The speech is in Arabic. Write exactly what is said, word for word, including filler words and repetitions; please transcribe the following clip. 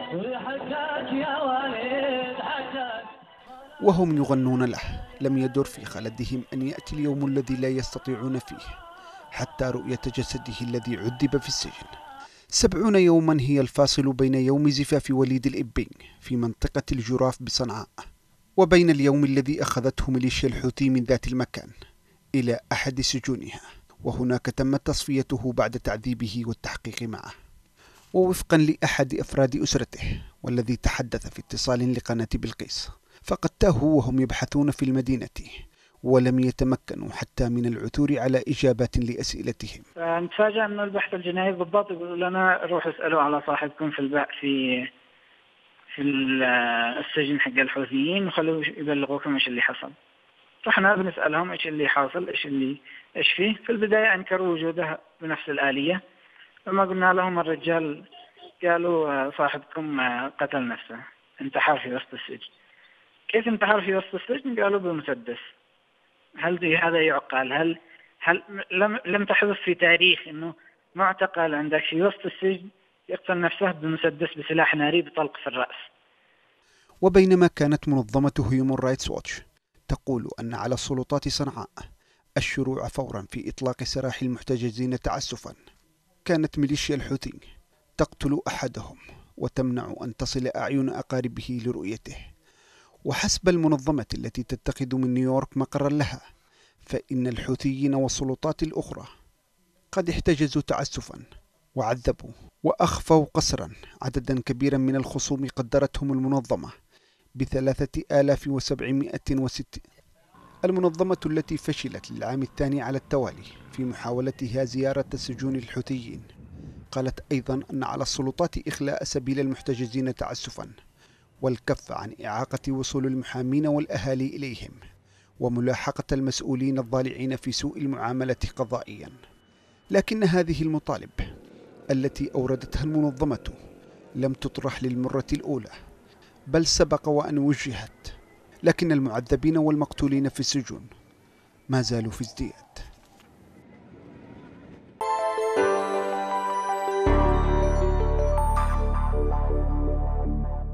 وهم يغنون له. لم يدر في خلدهم أن يأتي اليوم الذي لا يستطيعون فيه حتى رؤية جسده الذي عذب في السجن. سبعون يوما هي الفاصل بين يوم زفاف وليد الإبين في منطقة الجراف بصنعاء وبين اليوم الذي أخذته ميليشيا الحوثي من ذات المكان إلى أحد سجونها، وهناك تمت تصفيته بعد تعذيبه والتحقيق معه. ووفقا لأحد أفراد أسرته والذي تحدث في اتصال لقناة بلقيس، فقد تاهوا وهم يبحثون في المدينة ولم يتمكنوا حتى من العثور على إجابات لأسئلتهم. نتفاجأ أن البحث الجنائي بالضبط يقولوا لنا روحوا اسألوا على صاحبكم في البحث في في السجن حق الحوثيين وخلوا يبلغوكم ايش اللي حصل. رحنا بنسألهم ايش اللي حاصل، ايش اللي ايش فيه. في البداية انكروا وجوده بنفس الآلية. لما قلنا لهم الرجال قالوا صاحبكم قتل نفسه، انتحر في وسط السجن. كيف انتحر في وسط السجن؟ قالوا بمسدس. هل هذا يعقل؟ هل هل لم لم تحدث في تاريخ انه معتقل عندك في وسط السجن يقتل نفسه بمسدس بسلاح ناري بطلق في الرأس؟ وبينما كانت منظمة هيومن رايتس ووتش تقول أن على السلطات صنعاء الشروع فورا في إطلاق سراح المحتجزين تعسفا، كانت ميليشيا الحوثي تقتل أحدهم وتمنع أن تصل أعين أقاربه لرؤيته. وحسب المنظمة التي تتخذ من نيويورك مقرا لها، فإن الحوثيين والسلطات الأخرى قد احتجزوا تعسفا وعذبوا وأخفوا قسرا عددا كبيرا من الخصوم قدرتهم المنظمة بثلاثة آلاف وسبعمائة وستين. المنظمة التي فشلت للعام الثاني على التوالي في محاولتها زيارة سجون الحوثيين قالت أيضا أن على السلطات إخلاء سبيل المحتجزين تعسفا والكف عن إعاقة وصول المحامين والأهالي إليهم وملاحقة المسؤولين الضالعين في سوء المعاملة قضائيا. لكن هذه المطالب التي أوردتها المنظمة لم تطرح للمرة الأولى، بل سبق وأن وجهت، لكن المعذبين والمقتولين في السجون ما زالوا في ازدياد.